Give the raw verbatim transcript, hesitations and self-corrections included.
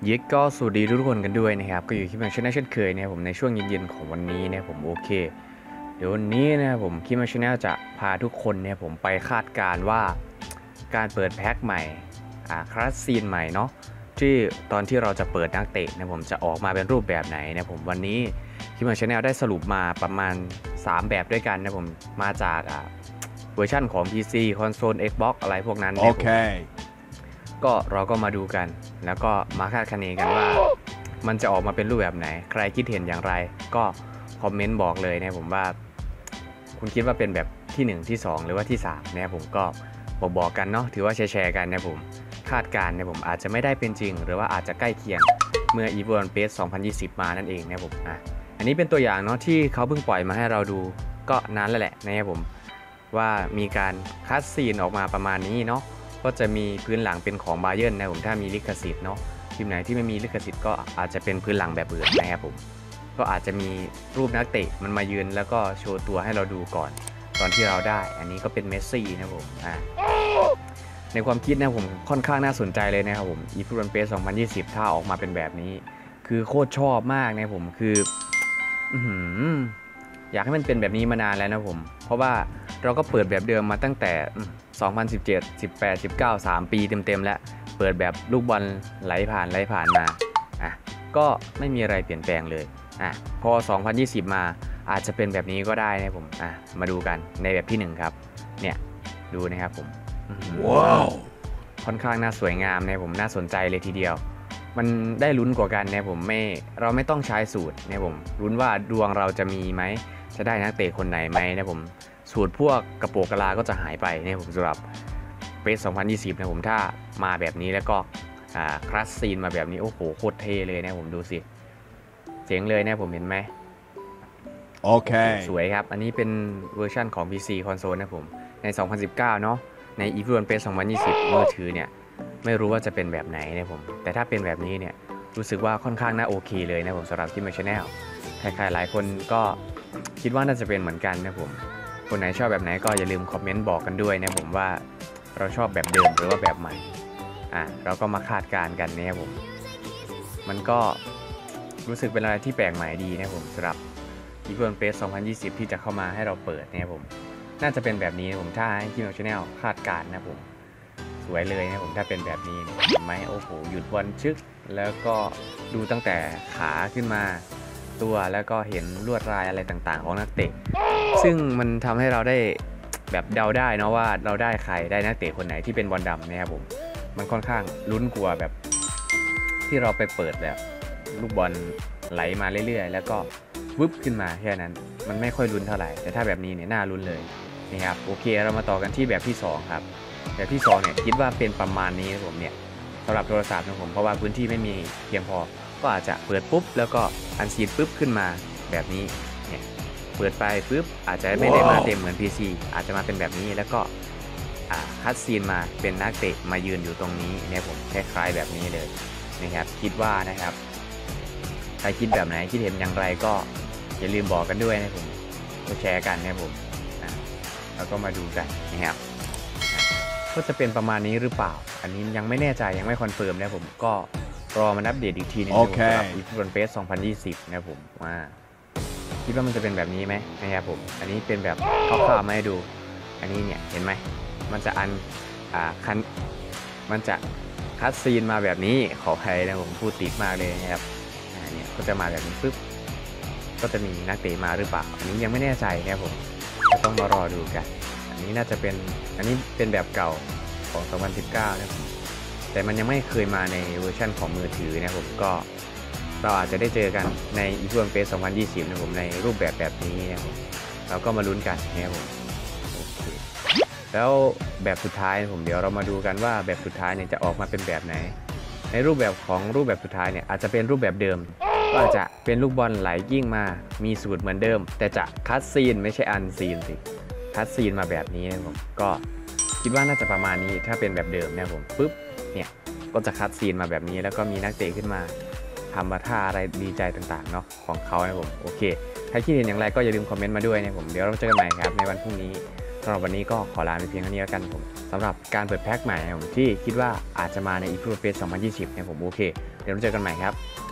ยิกก็สวัสดีทุกคนกันด้วยนะครับก็อยู่ที่มาชแนลเช่นเคยนะครับผมในช่วงเย็นๆของวันนี้นะผมโอเคเดี๋ยววันนี้นะครับผมคิมมาชแนลจะพาทุกคนเนี่ยผมไปคาดการว่าการเปิดแพ็คใหม่อ่าคลาสซีนใหม่เนาะที่ตอนที่เราจะเปิดนักเตะนะผมจะออกมาเป็นรูปแบบไหนนะผมวันนี้คิมมาชแนลได้สรุปมาประมาณสามแบบด้วยกันนะผมมาจากอ่าเวอร์ชันของ พี ซี คอนโซล Xbox อะไรพวกนั้นนะผม Okay. ก็เราก็มาดูกันแล้วก็มาคาดคะเนกันว่ามันจะออกมาเป็นรูปแบบไหนใครคิดเห็นอย่างไรก็คอมเมนต์บอกเลยนะผมว่าคุณคิดว่าเป็นแบบที่หนึ่งที่สองหรือว่าที่สามนะผมก็บอกบอกกันเนาะถือว่าแชร์กันนะผมคาดการณ์นะผมอาจจะไม่ได้เป็นจริงหรือว่าอาจจะใกล้เคียงเมื่อ อี วี วัน เพจ สองพันยี่สิบมานั่นเองนะผมอ่ะอันนี้เป็นตัวอย่างเนาะที่เขาเพิ่งปล่อยมาให้เราดูก็นานแล้วแหละนะครับผมว่ามีการคัดซีนออกมาประมาณนี้เนาะก็จะมีพื้นหลังเป็นของบาเยิร์นนะผมถ้ามีลิขสิทธิ์เนาะทีมไหนที่ไม่มีลิขสิทธิ์ก็อาจจะเป็นพื้นหลังแบบอื่นนะครับผมก็อาจจะมีรูปนักเตะมันมายืนแล้วก็โชว์ตัวให้เราดูก่อนตอนที่เราได้อันนี้ก็เป็นเมสซี่นะผมอ่าในความคิดนะผมค่อนข้างน่าสนใจเลยนะครับผม อี วี วัน เพจ สองพันยี่สิบถ้าออกมาเป็นแบบนี้คือโคตรชอบมากนะผมคืออืออยากให้มันเป็นแบบนี้มานานแล้วนะผมเพราะว่าเราก็เปิดแบบเดิมมาตั้งแต่สองพันสิบเจ็ด สิบแปด สิบเก้า สามปีเต็มๆแล้วเปิดแบบลูกบอลไหลผ่านไหลผ่านมาอ่ะก็ไม่มีอะไรเปลี่ยนแปลงเลยอ่ะพอสองพันยี่สิบมาอาจจะเป็นแบบนี้ก็ได้นะผมอ่ะมาดูกันในแบบที่หนึ่งครับเนี่ยดูนะครับผมว้าวค่อนข้างน่าสวยงามนะผมน่าสนใจเลยทีเดียวมันได้ลุ้นกว่ากันนะผมไม่เราไม่ต้องใช้สูตรนะผมลุ้นว่าดวงเราจะมีไหมจะได้นักเตะคนไหนไหมนะผมสูตรพวกกระโปรงกะลาก็จะหายไปนะผมสำหรับเฟสสองพันยี่สิบนะผมถ้ามาแบบนี้แล้วก็คลาสซีนมาแบบนี้โอ้โหโคตรเท่เลยนะผมดูสิเจ๋งเลยนะผมเห็นไหมโอเคสวยครับอันนี้เป็นเวอร์ชันของ พี ซี Console นะผมในสองพันสิบเก้าเนาะใน อี วี วัน เพจ สองพันยี่สิบมือถือเนี่ยไม่รู้ว่าจะเป็นแบบไหนนะผมแต่ถ้าเป็นแบบนี้เนี่ยรู้สึกว่าค่อนข้างน่าโอเคเลยนะผมสำหรับที่มาชแนลใครๆหลายคนก็คิดว่าน่าจะเป็นเหมือนกันนะผมคนไหนชอบแบบไหนก็อย่าลืมคอมเมนต์บอกกันด้วยนะผมว่าเราชอบแบบเดิมหรือว่าแบบใหม่อ่ะเราก็มาคาดการณ์กันนะครับผมมันก็รู้สึกเป็นอะไรที่แปลกใหม่ดีนะผมสำหรับ อี วี วัน เพจ สองพันยี่สิบที่จะเข้ามาให้เราเปิดนะครับผมน่าจะเป็นแบบนี้นะผมถ้าให้คิมชาแนลคาดการณ์นะผมสวยเลยนะผมถ้าเป็นแบบนี้เห็นไหมโอ้โหหยุดบอลชึกแล้วก็ดูตั้งแต่ขาขึ้นมาตัวแล้วก็เห็นลวดลายอะไรต่างๆของนักเตะซึ่งมันทำให้เราได้แบบเดาได้นะว่าเราได้ใครได้นักเตะคนไหนที่เป็นบอลดำนะครับผมมันค่อนข้างลุ้นกลัวแบบที่เราไปเปิดแบบลูกบอลไหลมาเรื่อยๆแล้วก็วึบขึ้นมาแค่นั้นมันไม่ค่อยลุ้นเท่าไหร่แต่ถ้าแบบนี้เนี่ยน่าลุ้นเลยนี่ครับโอเคเรามาต่อกันที่แบบที่สองครับแบบที่สองเนี่ยคิดว่าเป็นประมาณนี้นะผมเนี่ยสำหรับโทรศัพท์ของผมเพราะว่าพื้นที่ไม่มีเพียงพอก็อาจจะเปิดปุ๊บแล้วก็อันซีนปุ๊บขึ้นมาแบบนี้เนี่ยเปิดไปปุ๊บอาจจะไม่ได้มาเต็มเหมือน พี ซี อาจจะมาเป็นแบบนี้แล้วก็คัดซีนมาเป็นนักเตะมายืนอยู่ตรงนี้เนี่ยผมคล้ายๆแบบนี้เลยนะครับคิดว่านะครับใครคิดแบบไหนคิดเห็นอย่างไรก็อย่าลืมบอกกันด้วยนะผมมาแชร์กันนะครับผมแล้วก็มาดูกันนะครับก็จะเป็นประมาณนี้หรือเปล่าอันนี้ยังไม่แน่ใจยังไม่คอนเฟิร์มนะผมก็รอมาอัปเดตอีกทีนึงสำหรับ อี วี วัน เพจ สองพันยี่สิบนะผมว่าคิดว่ามันจะเป็นแบบนี้ไหมนะครับผมอันนี้เป็นแบบคร่าวๆมาให้ดูอันนี้เนี่ยเห็นไหมมันจะอันอ่าคันมันจะคัดซีนมาแบบนี้ขออภัยนะผมพูดติดมากเลยนะครับอ่าเนี่ยก็จะมาแบบนี้ปึ๊บก็จะมีนักเตะมาหรือเปล่าอันนี้ยังไม่แน่ใจนะครับผมก็ต้องมารอดูกันอันนี้น่าจะเป็นอันนี้เป็นแบบเก่าของสองพันสิบเก้านะครับแต่มันยังไม่เคยมาในเวอร์ชันของมือถือนะผมก็เราอาจจะได้เจอกันใน อี วี วัน เพจ สองพันยี่สิบนะผมในรูปแบบแบบนี้นะผมเราก็มาลุ้นกันนะครับผมโอเคแล้วแบบสุดท้ายผมเดี๋ยวเรามาดูกันว่าแบบสุดท้ายเนี่ยจะออกมาเป็นแบบไหนในรูปแบบของรูปแบบสุดท้ายเนี่ยอาจจะเป็นรูปแบบเดิมก็อาจจะเป็นลูกบอลไหลยิ่งมามีสูตรเหมือนเดิมแต่จะคัดซีนไม่ใช่อันซีนสิคัดซีนมาแบบนี้นะผมก็คิดว่าน่าจะประมาณนี้ถ้าเป็นแบบเดิมนะผมปุ๊บเนี่ยก็จะคัดซีนมาแบบนี้แล้วก็มีนักเตะขึ้นมาทำมาท่าอะไรดีใจต่างๆเนาะของเขานะผมโอเคใครคิดเห็นอย่างไรก็อย่าลืมคอมเมนต์มาด้วยนะผมเดี๋ยวเราเจอกันใหม่ครับในวันพรุ่งนี้สำหรับวันนี้ก็ขอลาไปเพียงเท่านี้แล้วกันผมสำหรับการเปิดแพ็คใหม่ผมที่คิดว่าอาจจะมาใน อี พี วัน เพจ สองพันยี่สิบนะผมโอเคเดี๋ยวเราเจอกันใหม่ครับ